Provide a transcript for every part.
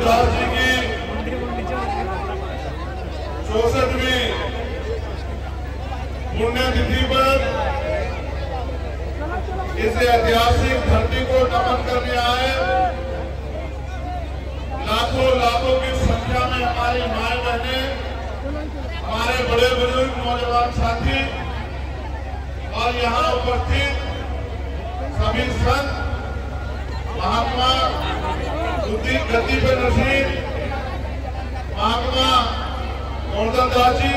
रविदास जी की 64वीं पुण्यतिथि पर इस ऐतिहासिक धरती को नमन करने आए लाखों लाखों की संख्या में हमारी माए बहनें, हमारे बड़े बुजुर्ग, नौजवान साथी और यहाँ उपस्थित सभी संत, महात्मा बुद्धि गति पे नसीब, महात्मा गोवर्धन दास जी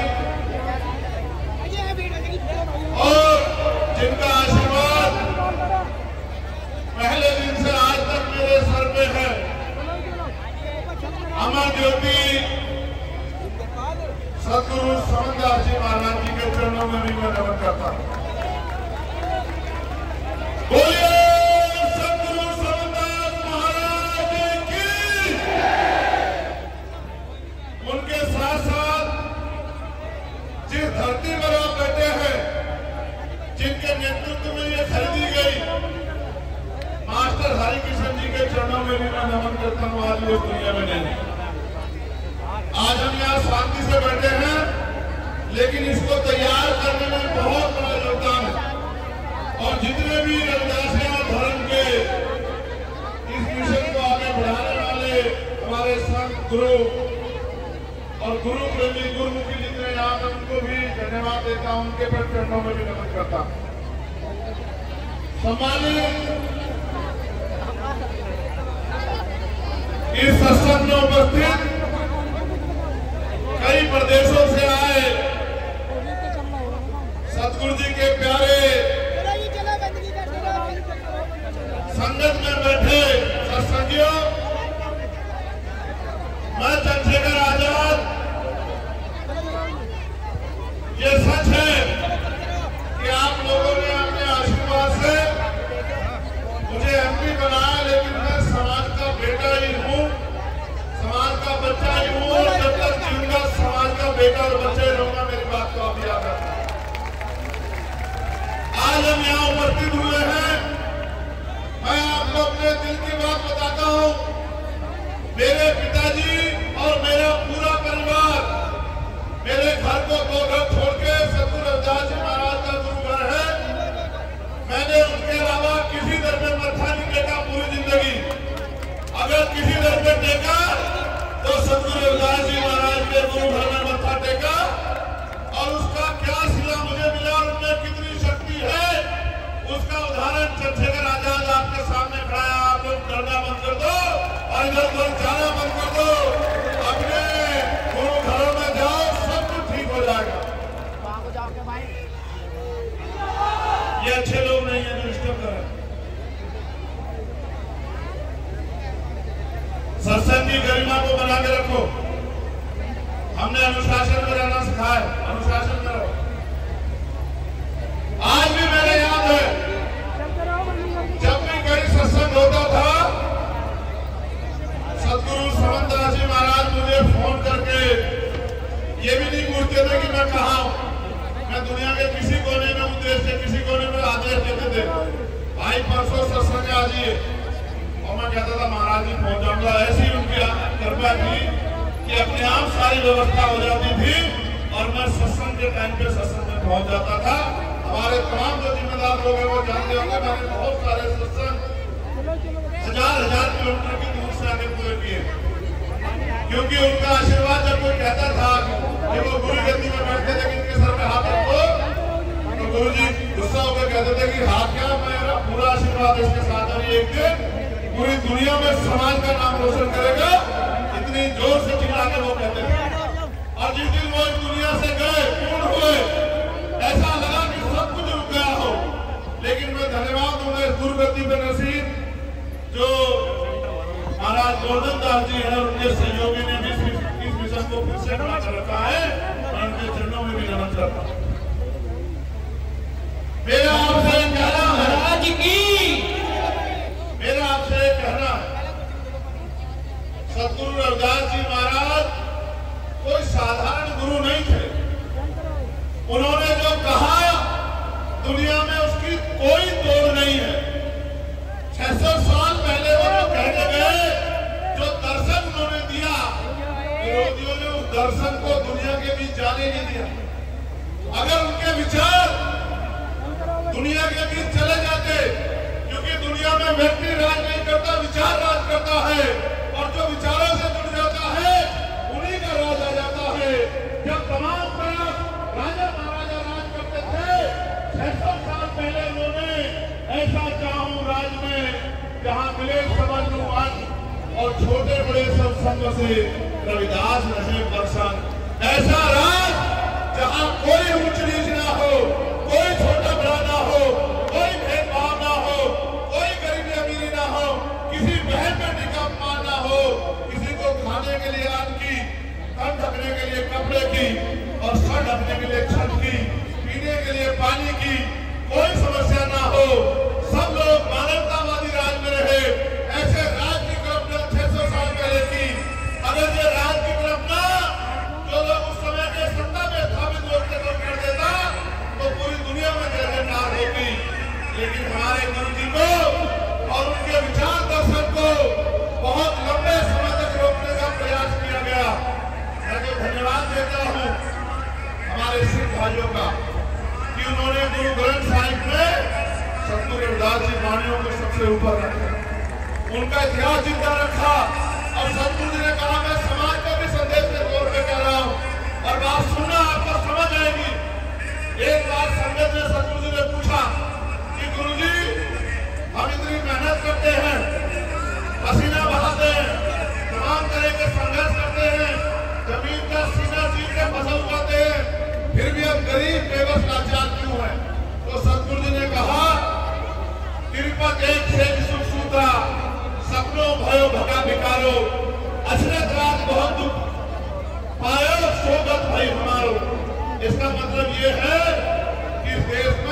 और जिनका आशीर्वाद पहले दिन से आज तक मेरे सर पे है, अमर ज्योति सदगुरु समनदास जी महाराज जी के चरणों में भी मैं नमन करता हूँ। बोलिए सदगुरु समनदास महाराज की। उनके साथ साथ जिस धरती पर आप बैठे हैं, जिनके नेतृत्व में ये खरीदी गई, मास्टर हरि किशन जी के चरणों में भी मैं नमन करता हूँ। आज ये दुनिया में नहीं, आज हम यहाँ शांति से बैठे हैं, लेकिन इसको तैयार करने में बहुत बड़ा योगदान है। और जितने भी रविदासिया धर्म के इस मिशन को आगे बढ़ाने वाले हमारे संत, गुरु और गुरु प्रेमी, गुरुमुखी जितने यहाँ हैं, उनको भी धन्यवाद देता हूँ, उनके पर चरणों में भी नमन करता हूँ। सम्मानित इस सत्संग में उपस्थित कई प्रदेशों से आए सतगुरु जी के प्यारे संगत में बैठे सत्संगियों, मैं चंद्रशेखर आजाद, ये सच है कि आप लोगों ने अपने आशीर्वाद से मुझे एमपी बनाया, लेकिन मैं समाज का बेटा ही हूँ, समाज का बच्चा ही हूँ, और जब तक जीऊंगा समाज का बेटा और बच्चा ही रहूंगा। मेरी बात को आप याद रखना। आज हम यहाँ उपस्थित हुए हैं, मैं आपको अपने दिल की बात बताता हूँ। मेरे पिताजी और मेरा पूरा परिवार मेरे घर को 2 घर छोड़ के सतगुरु रविदास जी महाराज का गुरु घर है। मैंने उनके अलावा किसी दर पे मत्था नहीं टेका पूरी जिंदगी। अगर किसी दर पे टेका तो सतगुरु रविदास जी महाराज के गुरु घर में मत्था टेका, और उसका क्या सिला मुझे मिला, उनमें कितनी शक्ति है, उसका उदाहरण चंद्रशेखर आजाद आपके सामने खड़ा है। आप लोग डरना बंद कर दो और इधर उधर जाना बंद कर दो, अपने गुरु घरों में जाओ, सब कुछ ठीक हो जाएगा। ये अच्छे लोग नहीं है जो डिस्टर्ब कर रहे हैं। सत्संग की गरिमा को बना के रखो। हमने अनुशासन में रहना सिखाया, अनुशासन में रहो। आज भी मेरे याद है, जब भी कहीं सत्संग होता था, सदगुरु समनदास जी महाराज मुझे फोन करके ये भी नहीं पूछते थे कि मैं कहाँ हूँ। मैं दुनिया के किसी कोने में हूँ, देश के किसी कोने में आदेश देते थे, भाई परसों सत्संग आ जाइए। और मैं कहता था महाराज जी पहुंच जाऊंगा। ऐसी उनकी कृपा थी कि अपने आप सारी व्यवस्था हो जाती थी और मैं सत्संग के टाइम पे सत्संग में पहुंच जाता था। हमारे तमाम जो जिम्मेदार लोग हैं वो जानते होंगे, मैंने बहुत सारे सत्संग हजार किलोमीटर की दूर से आगे पूरे किए, क्योंकि उनका आशीर्वाद जब कोई कहता था कि वो गुरु गद्दी में बैठते थे कि इनके सर पे हाथ रखो, तो गुरु जी गुस्सा होकर कहते थे कि हाथ क्या, मेरा पूरा आशीर्वाद इसके साथ है, एक दिन पूरी दुनिया में समाज का नाम रोशन करेगा। इतनी जोर से चिल्ला के वो कहते थे। और जिस दिन वो इस दुनिया से गए, पूर्ण हुए, ऐसा लगा कि सब कुछ रुक गया हो। लेकिन मैं धन्यवाद दूंगा इस गुरु गद्दी पे नसीब जो महाराज गोवर्धन दास जी हैं, उनके सहयोगी ने भी इस मिशन को फिर से बना कर रखा है। मैं उनके चरणों में भी नमन करता हूँ। मेरा आपसे कहना महाराज की, मेरा आपसे कहना है, सतगुरु रविदास जी महाराज कोई साधारण गुरु नहीं थे। उन्होंने जो कहा दुनिया में उसकी कोई तोड़ नहीं है। 600 साल पहले वो कहने गए, जो दर्शन उन्होंने में व्यक्ति राज नहीं करता, विचार राज करता है, और जो विचारों से जुड़ जाता है उन्हीं का राज आ जाता है। जब तमाम तरफ राजा महाराजा राज करते थे, 600 साल पहले उन्होंने ऐसा चाहूं राज में जहां मिले समन्वय और छोटे बड़े सब संग से रविदास रहे बरसन, ऐसा राज जहां कोई ऊंच नीच ना हो, कोई छोटा बड़ा ना हो, कोई भेदभाव ना हो, कोई गरीबी अमीरी ना हो, किसी बहन बेटी का अपमान ना हो, किसी को खाने के लिए अन्न की, तन ढकने के लिए कपड़े की और सर ढकने के लिए छत की, पीने के लिए पानी की कोई समस्या ना हो, सब लोग मानवतावादी राज में रहे। ऐसे राज की कल्पना 600 साल पहले की। अगर ये राज की कल्पना जो लोग उस समय के सत्ता में स्थापित लोग थे तो कर देता तो पूरी दुनिया में जयजयकार होगी। लेकिन हमारे गुरु जी को और उनके विचार दर्शन को बहुत लंबे समय तक रोकने का प्रयास किया गया। मैं तो धन्यवाद देता हूँ हमारे सिख भाइयों का कि उन्होंने गुरु ग्रंथ साहिब में सतगुरु रविदास जी वाणियों को सबसे ऊपर रखा, उनका इतिहास जिंदा रखा। और सतगुरु जी ने कहा मैं समाज को भी संदेश के तौर पे कह रहा हूँ और बात सुनना आपको समझ आएगी। एक बार संगत ने सतगुरु जी ने पूछा कि गुरु जी हम इतनी मेहनत करते हैं, पसीना बहाते हैं, तमाम तरह के संघर्ष करते हैं, जमीन का सीना चीर के फसल उगाते हैं, फिर भी हम गरीब बेबस लाचार क्यों हैं? तो सतगुरु जी ने कहा तिरुपत एक से सुख सूत्रा सपनों भयो भगा बिकारो, अचरज रात बहुत दुख पायो सोगत भाई हमारो। इसका मतलब ये है कि देश